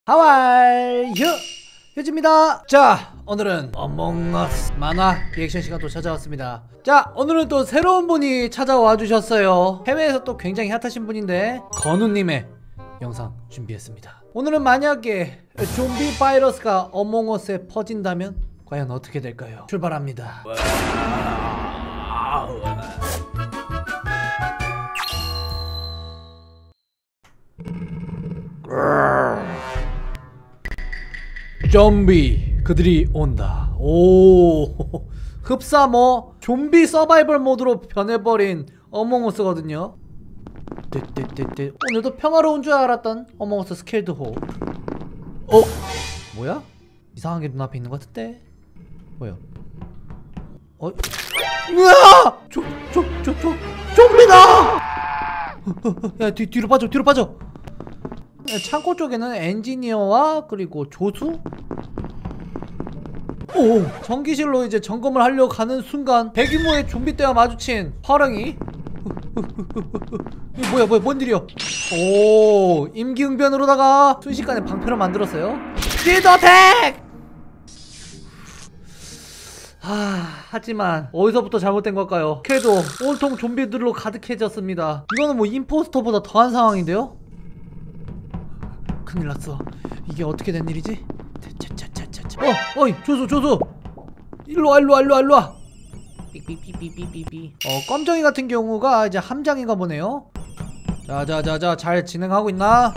하와이 휴즈입니다. 자, 오늘은 어몽어스 만화 리액션 시간 또 찾아왔습니다. 자, 오늘은 또 새로운 분이 찾아와 주셨어요. 해외에서 또 굉장히 핫하신 분인데 건우님의 영상 준비했습니다. 오늘은 만약에 좀비 바이러스가 어몽어스에 퍼진다면 과연 어떻게 될까요? 출발합니다. 좀비 그들이 온다. 오 흡사 뭐 좀비 서바이벌 모드로 변해버린 어몽어스거든요. 떼떼떼떼. 오늘도 평화로운 줄 알았던 어몽어스 스케일드 호. 뭐야? 이상하게 눈앞에 있는 것 같은데? 뭐야? 으아! 좀비다! 야, 뒤로 빠져, 뒤로 빠져! 창고 쪽에는 엔지니어와 그리고 조수? 오! 전기실로 이제 점검을 하려고 가는 순간 대규모의 좀비 떼와 마주친 화랑이 이거 뭐야 뭔 일이야? 오! 임기응변으로다가 순식간에 방패를 만들었어요. 딜더택! 하지만 어디서부터 잘못된 걸까요? 그래도 온통 좀비들로 가득해졌습니다. 이거는 뭐 임포스터보다 더한 상황인데요? 큰일 났어. 이게 어떻게 된 일이지? 어이 조수 일로와 삐삐삐삐삐삐. 껌정이 같은 경우가 이제 함장인가 보네요. 자자자자 잘 진행하고 있나?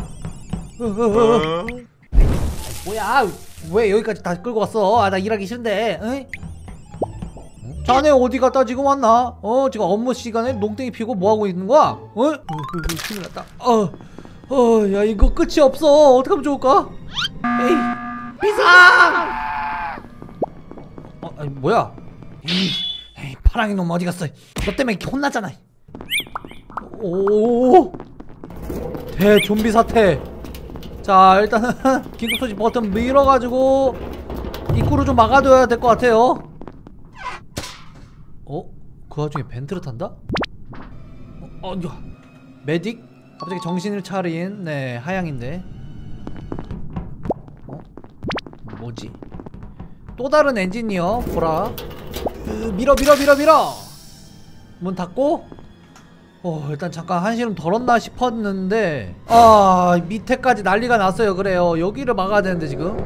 뭐야 왜 여기까지 다 끌고 왔어? 나 일하기 싫은데. 응? 자네 어디 갔다 지금 왔나? 지금 업무 시간에 농땡이 피고 뭐하고 있는 거야? 큰일 났다. 야 이거 끝이 없어. 어떡하면 좋을까? 에이 비상! 아니 뭐야? 에이 파랑이 놈 어디 갔어? 너 때문에 이렇게 혼나잖아. 오 대좀비 사태. 자 일단은 긴급소식 버튼 밀어가지고 입구를 좀 막아둬야 될 것 같아요. 그 와중에 벤트를 탄다? 메딕? 갑자기 정신을 차린 하양인데. 뭐지? 또 다른 엔지니어 보라. 밀어 문 닫고. 일단 잠깐 한시름 덜었나 싶었는데 밑에까지 난리가 났어요. 그래요 여기를 막아야 되는데 지금.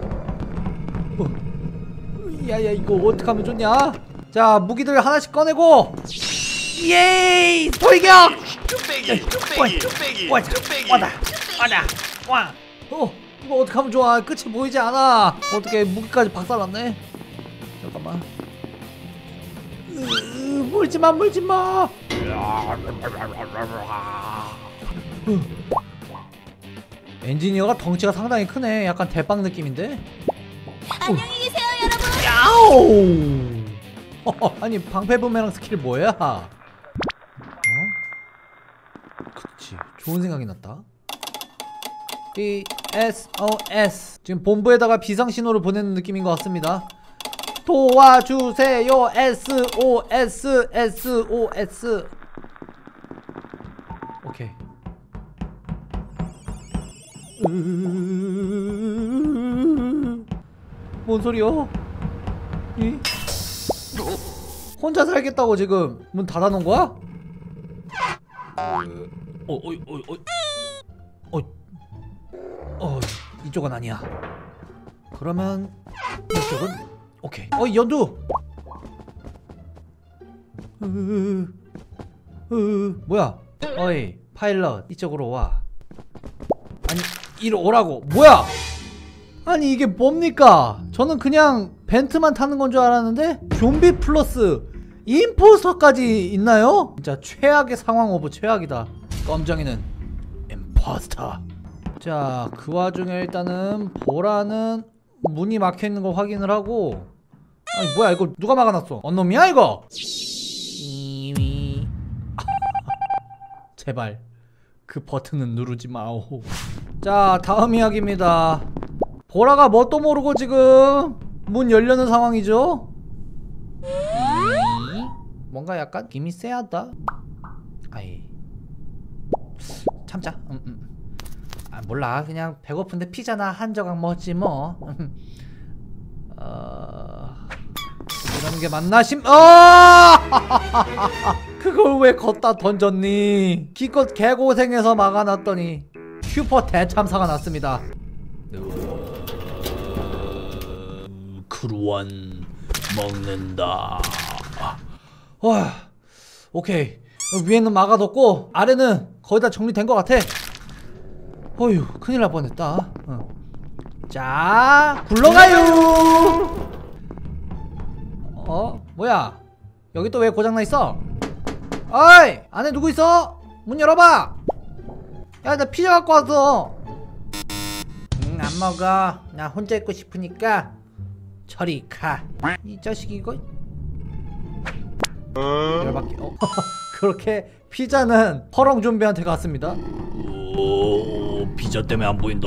야야 이거 어떡하면 좋냐? 자 무기들 하나씩 꺼내고 예이 돌격! 와다 이거 어떡하면 좋아. 끝이 보이지 않아. 어떻게 무기까지 박살났네. 잠깐만. 물지마 엔지니어가 덩치가 상당히 크네. 약간 대빵 느낌인데. 안녕히 계세요 여러분. 야오. 아니 방패 부메랑 스킬 뭐야? 그렇지 좋은 생각이 났다. SOS. 지금 본부에다가 비상신호를 보내는 느낌인 것 같습니다. 도와주세요. SOS. 오케이. 뭔 소리야? 혼자 살겠다고 지금 문 닫아놓은 거야? 이쪽은 아니야. 그러면 이쪽은 오케이. 연두. 뭐야? 어이 파일럿 이쪽으로 와. 아니 이리 오라고. 뭐야? 아니 이게 뭡니까? 저는 그냥 벤트만 타는 건 줄 알았는데 좀비 플러스 임포스터까지 있나요? 진짜 최악의 상황 오브 최악이다. 껌정이는 임포스터. 자, 그 와중에 일단은 보라는 문이 막혀있는 거 확인을 하고. 아니 뭐야 이거 누가 막아놨어? 언놈이야 이거? 제발 그 버튼은 누르지 마오. 자 다음 이야기입니다. 보라가 뭣도 모르고 지금 문 열려는 상황이죠? 뭔가 약간 힘이 세하다. 아이 참자. 몰라. 그냥 배고픈데 피자나 한 조각 먹지 뭐. 이러는 게 맞나 그걸 왜 걷다 던졌니? 기껏 개고생해서 막아놨더니 슈퍼 대참사가 났습니다. 크루원 먹는다. 오케이. 위에는 막아뒀고 아래는 거의 다 정리된 것 같아. 어휴, 큰일 날 뻔했다. 자, 굴러가요. 뭐야? 여기 또 왜 고장나 있어? 어이, 안에 누구 있어? 문 열어봐. 야, 나 피자 갖고 왔어. 안 먹어. 나 혼자 있고 싶으니까 저리 가. 이 자식 이거. 열받게. 그렇게 피자는 퍼렁 좀비한테 갔습니다. 피자 때문에 안 보인다.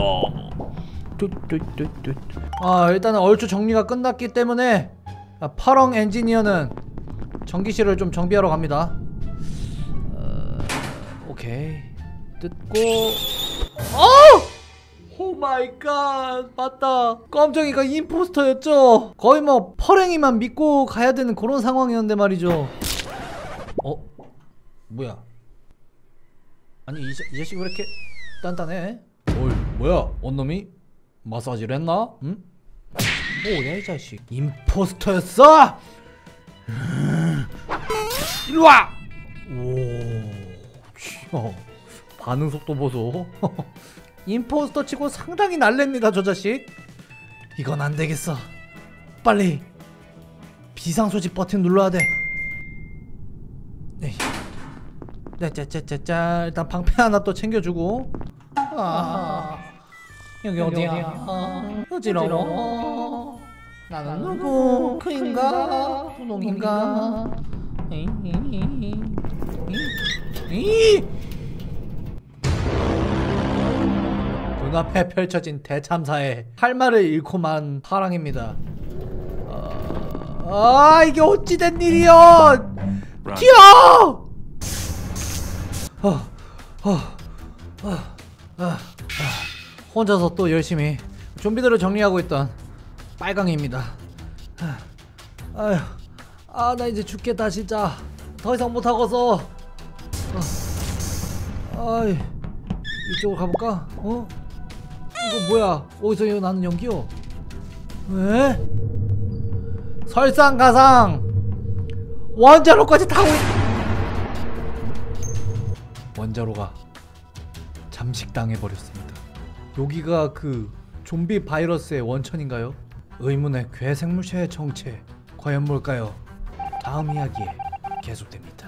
일단은 얼추 정리가 끝났기 때문에 퍼렁 엔지니어는 전기실을 좀 정비하러 갑니다. 오케이. 뜯고. 오 마이 갓, 맞다. 껌정이가 임포스터였죠. 거의 뭐 퍼랭이만 믿고 가야 되는 그런 상황이었는데 말이죠. 뭐야? 아니 이 자식 왜 이렇게 단단해? 뭐야? 언놈이 마사지를 했나? 응? 뭐야 이 자식? 임포스터였어? 일로와! 오, 반응 속도 보소. 임포스터 치고 상당히 날렵니다 저 자식. 이건 안 되겠어. 빨리 비상소집 버튼 눌러야 돼. 짜짜짜짜. 일단 방패 하나 또 챙겨주고. 여기 어디야? 어지러워. 나는 누구? 크인가? 분홍인가? 눈앞에 펼쳐진 대참사에 할 말을 잃고만 파랑입니다. 이게 어찌된 일이야? 튀어! 혼자서 또 열심히 좀비들을 정리하고 있던 빨강이입니다. 나 이제 죽겠다 진짜. 더 이상 못하겠어. 이쪽으로 가볼까? 이거 뭐야? 어디서 나는 연기요? 왜? 설상가상 원자로까지 타고 원자로가 잠식당해버렸습니다. 여기가 그 좀비 바이러스의 원천인가요? 의문의 괴생물체의 정체 과연 뭘까요? 다음 이야기에 계속됩니다.